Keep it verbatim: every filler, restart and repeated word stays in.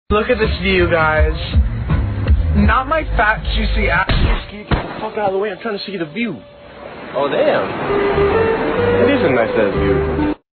Look at this view, guys. Not my fat, juicy ass. Can you get the fuck out of the way? I'm trying to see the view. Oh, damn. It is a nice ass view.